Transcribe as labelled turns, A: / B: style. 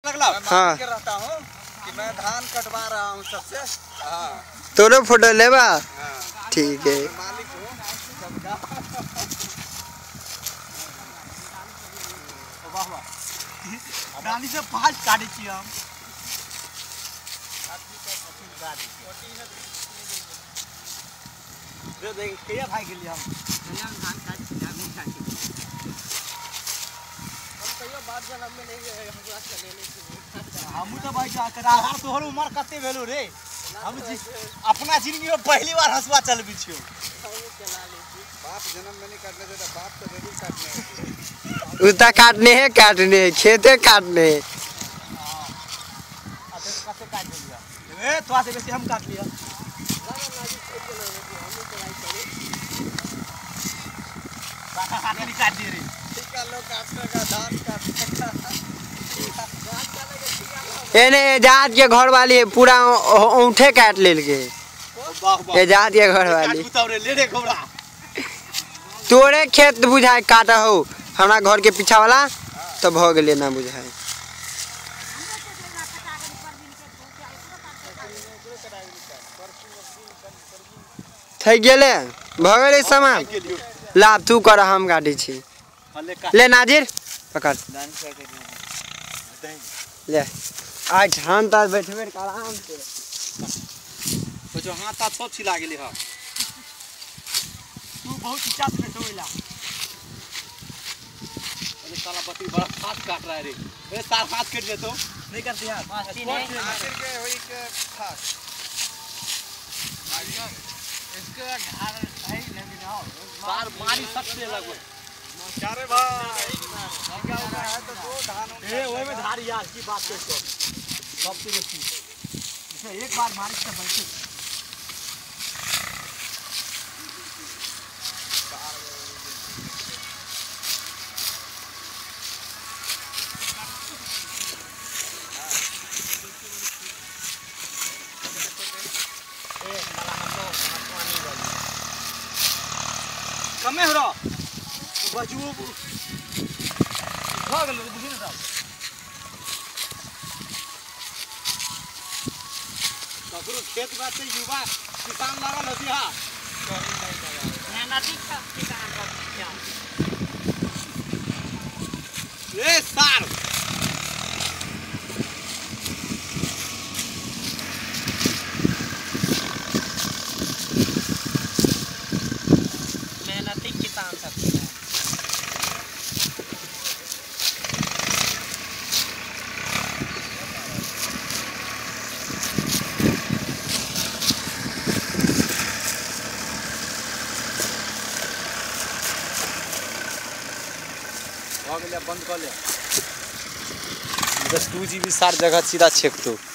A: हाँ
B: रहता हूँ कि मैं धान कटवा रहा हूँ सबसे। हाँ
A: तोरो फोटो लेबा। ठीक है
B: मालिक हूँ सबका। से फास्ट काटे छी हम। देख भाई के लिए हम धान काट हम तो भाई तोहर उम्र कते भेलो रे। हम अपना जिंदगी में पहली बार हंसुआ चलबी छियो। बाप जन्म में नहीं काटने देता, बाप तो जरूर काटने है।
A: उता काटने है खेते काटने है।
B: कैसे काट लिया ए थोड़ा से बेसी हम काट लिया। काट दिए रे। ठीक है लोग काटने का धान काटने
A: एने एजाज के घर वाली पूरा ऊँटे काट ले के। एजाज के घर वाली तोरे खेत बुझाए काटा हो हमारा घर के पीछा वाला तो भ गए ना बुझाए। थक गेले भ गए सामान लाभ तू कर हम काटी छी। ले नाजिर पकड़ ले आज धान तार बैठबे आराम से।
B: जो हाथ ता सब छिला गेली ह। तू बहुत इच्छा से बैठोला। अरे साला बकरी बड़ा हाथ काट रहा है रे। ए सार हाथ कट जेतो नहीं करती हाथ आखिर के होई के खास इसके घर सही नहीं जाओ सार मारी सकते लगो चारे भाई लगा हुआ है तो दो धान ए ओए में धार यार की बात करते सबसे बेसी इसे एक बार मारी से बैठे। कमे हो रहा बजू भाग ले बुझी ना ककरो खेत में से युवा किसान लागल होती हां मेहनती किसान ए सार बंद कर ले 2 GB सार जगह सीधा छेक तो।